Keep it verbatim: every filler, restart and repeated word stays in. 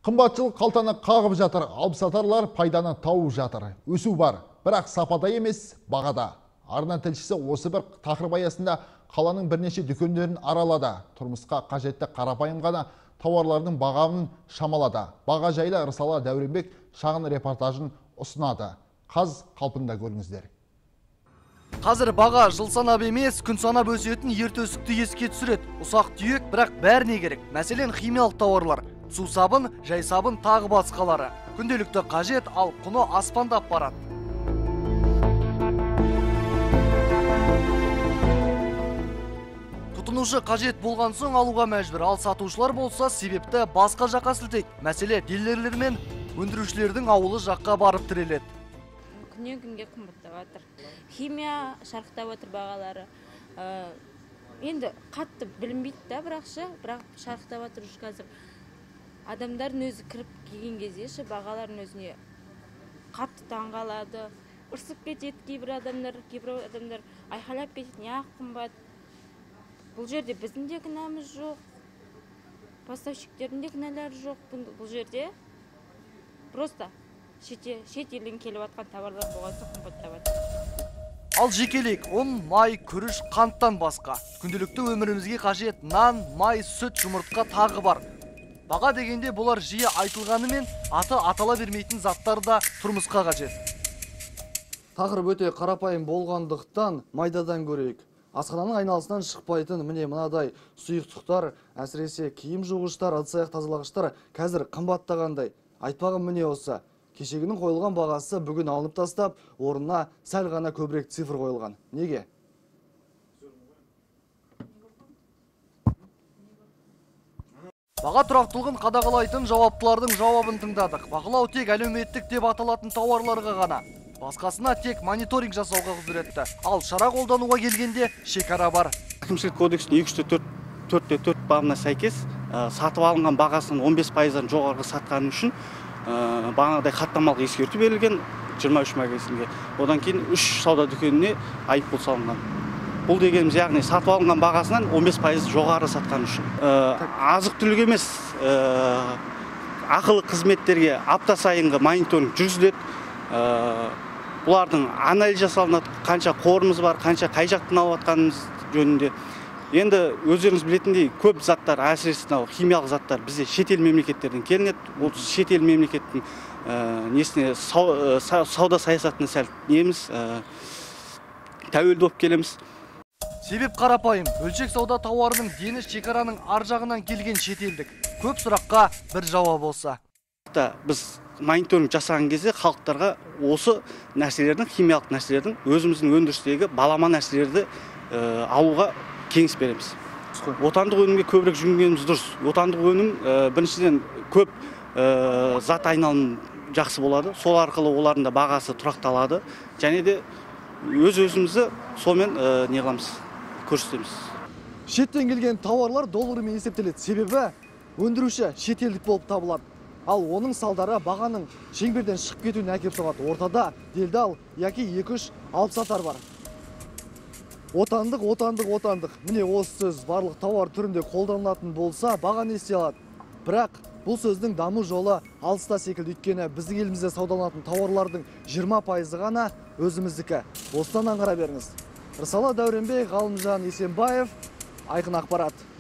Қымбатшылық қалтаны қағып жатыр, алыпсатарлар пайданы тауып жатыр. Өсу бар, бірақ сапада емес, бағада. Арна тілшісі осы бір тақырып аясында қаланың бірнеше дүкендерін аралады. Тұрмысқа қажетті қарапайым ғана тауарлардың бағамын шамалады. Баға жайлы Ырысалы Дәуренбек шағын репортажын ұсынады. Қаз қалпында көріңіздер. Қазір баға жыл санап емес, күн санап өсетін ертөсікті еске түсіреді. Ұсақ түйек, бірақ бәріне керек. Мәселен, химиялық тауарлар, су сабын, жай сабын тағы басқалары. Күнделікті қажет, ал құны аспандап барады. Тұтынушы қажет болған соң алуға мәжбүр, ал сатушылар болса себепті басқа жаққа сілтейді. Мәселе дилерлер мен өндірушілердің ауылы жаққа барып тіреледі. Күннен күнге қымбаттап жатыр. Химия шарықтап отыр бағалары. Енді қатты білінбейді да, бірақ ше, бірақ шарықтап жатыр жүр қазір. Адамдардың өзі кіріп келген кезде ше, бағалардың өзіне қатты таңғалады. Ұрсып кетеді кейбір адамдар, кейбір адамдар айқайлап кетеді, неғып қымбат. Бұл жерде біздің де кінәміз жоқ, поставщиктердің де кінәлері жоқ. Бұл жерде просто шет елден келіп жатқан товарлар болған соң қымбаттап жатыр. Ал жекелік, ұн, май, күріш, қанттан басқа. Күнделікті өмірімізге қажет нан, май, сүт, жұмыртқа тағы бар. Баға дегенде бұлар жиі айтылғанымен, аты атала бермейтін заттар да тұрмысқа қажет. Тақырып өте қарапайым болғандықтан майдадан көрейік. Асхананың айналысынан шықпайтын міне мынадай сұйықтықтар, әсіресе киім жуғыштар, ыдыс-аяқ тазалағыштар қазір қымбаттағандай. Айтпағым міне осы. Кешегінің қойылған бағасы бүгін алынып тастап, орнына сәл ғана көбірек цифр қойылған. Неге? Баға тұрақтылығын қадағалайтын жауаптылардың жауабын тыңдадық. Бағалау тек әлеуметтік деп аталатын тауарларға ғана. Басқасына тек мониторинг жасауға құзыретті. Ал шара қолдануға келгенде шекара бар. Әкімшілік кодекстің екі жүз төрт төрт бабына сәйкес сатып алынған бағасының он бес пайыздан жоғарғы сатқаны үшін бағанадай хаттамалық ескерту берілген жиырма үш магазинге. Одан кейін үш сауда дүкеніне айыппұл салынған. Бұл дегеніміз, яғни сатып алынған бағасынан он бес пайыз жоғары сатқан үшін. Азық-түлік емес, ақылы қызметтерге апта сайынғы мониторинг жүргізіледі. Бұлардың анализ жасалынады, қанша қорымыз бар, қанша қай жақтан алып жатқанымыз жөнінде. Енді өздеріңіз білетіндей көп заттар, әсіресе химиялық заттар бізде шетел мемлекеттерден келінеді. Ол шетел мемлекеттің несіне сауда саясатына сәл неміз тәуелді болып келеміз. Себеп қарапайым, бөлшек сауда тауарының дені шекараның ар жағынан келген шетелдік. Көп сұраққа бір жауап болса. Біз мониторинг жасаған кезде халықтарға осы нәрселердің, химиялық нәрселердің өзіміздің өндірістегі балама нәрселерді алуға кеңес береміз. Отандық өнімге көбірек жүгінгеніміз дұрыс. Отандық өнім біріншіден көп зат айналым жақсы болады. Сол арқылы олардың да бағасы тұрақталады. Және де өз-өзімізді сонымен не қыламыз, көрсетеміз. Шеттен келген тауарлар доллармен есептеледі. Себебі өндіруші шетелдік болып табылады. Ал оның салдары бағаның шеңберден шығып кетуіне әкеп соғады. Ортада делдал яки екі-үш алыпсатар бар. Отандық, отандық, отандық. Міне осы сөз барлық тауар түрінде қолданылатын болса, баға не істей алады. Бірақ бұл сөздің даму жолы алыста секілді, өйткені біздің елімізде саудаланатын тауарлардың жиырма пайызы ғана өзіміздікі. Осыдан аңғара беріңіз. Ырысалы Дәуренбек, Ғалымжан Есенбаев, Айқын ақпарат.